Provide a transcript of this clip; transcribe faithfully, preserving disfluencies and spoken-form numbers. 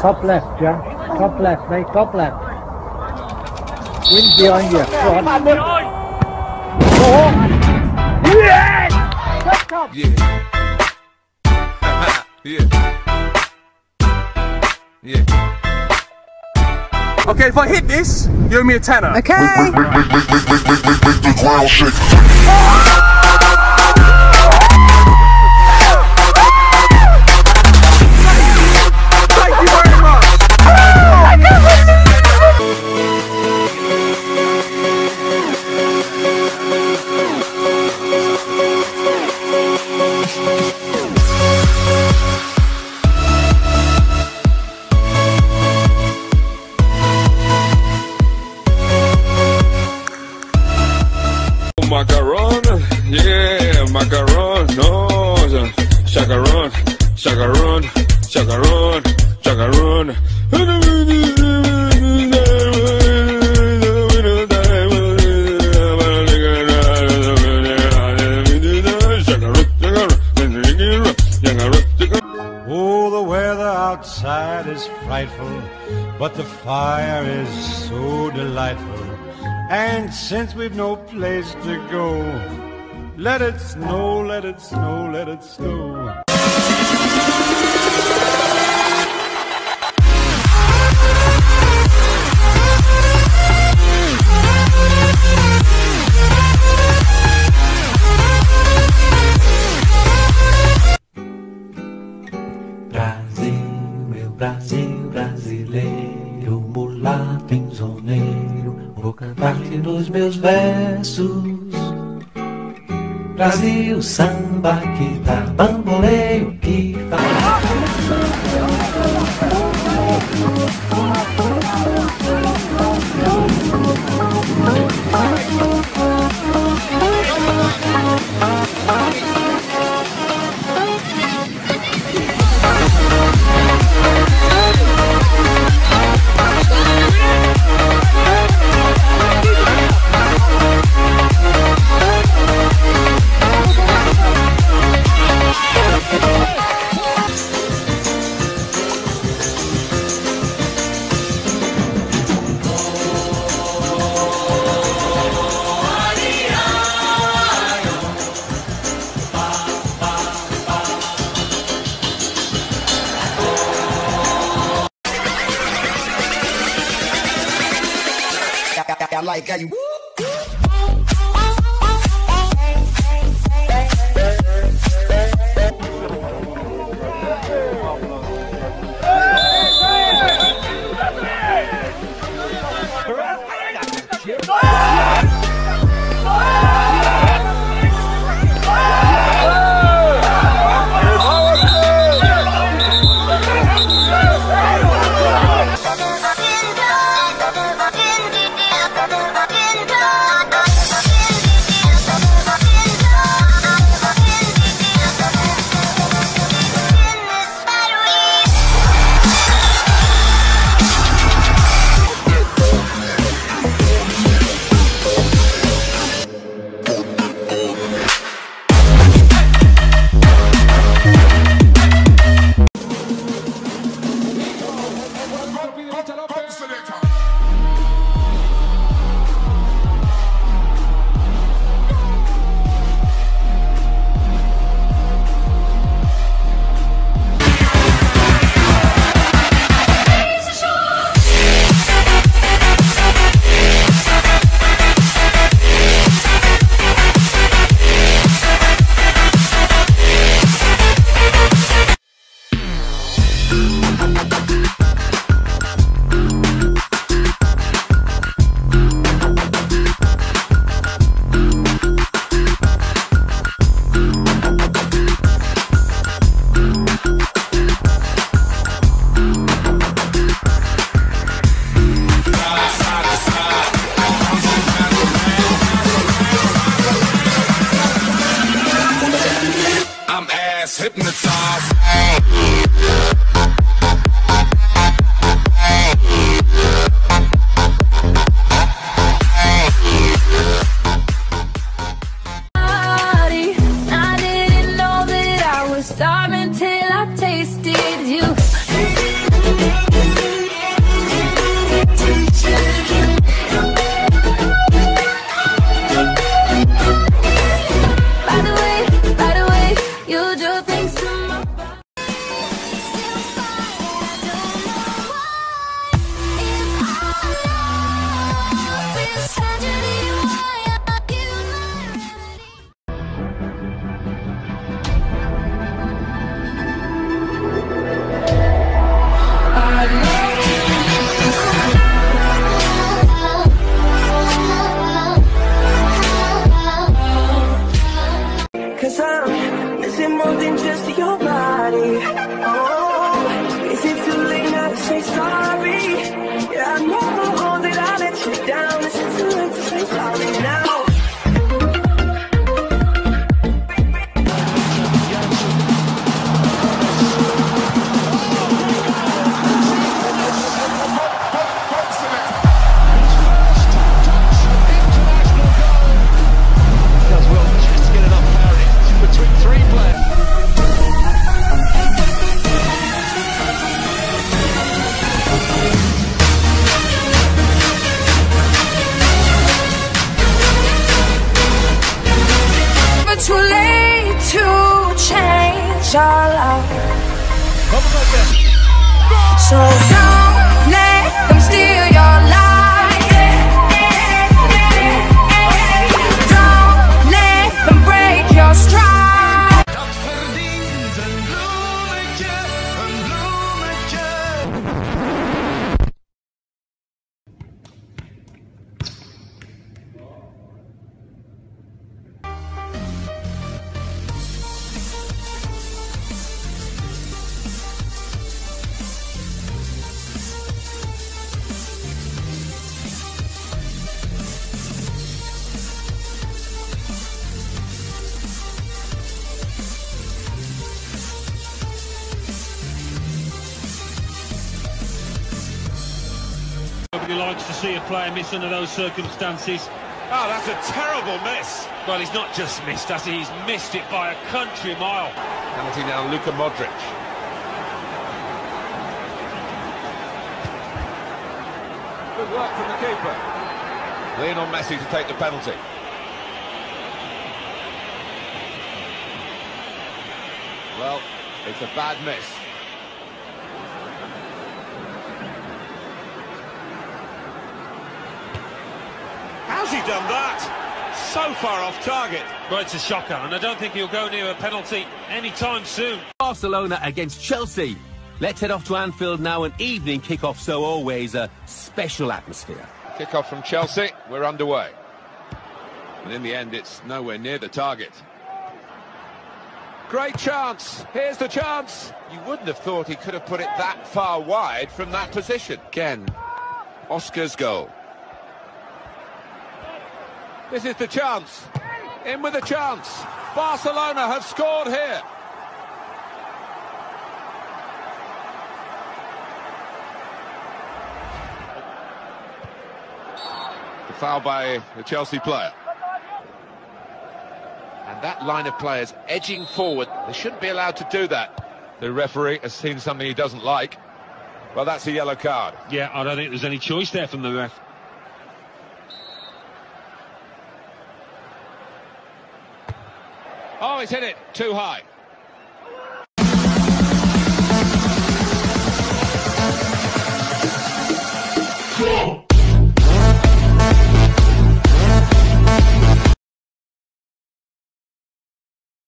Top left, Josh. Top left, mate. Top left. Wind behind you. Go on. Go on. Yes! Top, top. Yeah. Yeah. Yeah. Okay, if I hit this, you owe me a tenner. Okay. Make, make, make, make, make, make, make, make the ground shake. Thank you very much. Macaron, yeah, macaron, no, chacaron, chacaron, chacaron, chacaron. Oh, the weather outside is frightful, but the fire is so delightful. And since we've no place to go, let it snow, let it snow, let it snow. Brasil, meu Brasil brasileiro, mulato enzoneiro, vou cantar-te nos meus versos. Brasil, samba que dá bamboleio que faz. I like how you woo. your love. So don't let them steal your life. Don't let them break your stride. Nobody likes to see a player miss under those circumstances. Oh, that's a terrible miss. Well, he's not just missed, has he? He's missed it by a country mile. Penalty now, Luka Modric. Good work from the keeper. Lionel Messi to take the penalty. Well, it's a bad miss. How's he done that? So far off target. Well, it's a shocker, and I don't think he'll go near a penalty anytime soon. Barcelona against Chelsea. Let's head off to Anfield now, an evening kick-off, so always a special atmosphere. Kick-off from Chelsea, we're underway. And in the end, it's nowhere near the target. Great chance, here's the chance. You wouldn't have thought he could have put it that far wide from that position. Again, Oscar's goal. This is the chance. In with a chance. Barcelona have scored here. The foul by the Chelsea player. And that line of players edging forward, they shouldn't be allowed to do that. The referee has seen something he doesn't like. Well, that's a yellow card. Yeah, I don't think there's any choice there from the ref. Oh, he's hit it too high.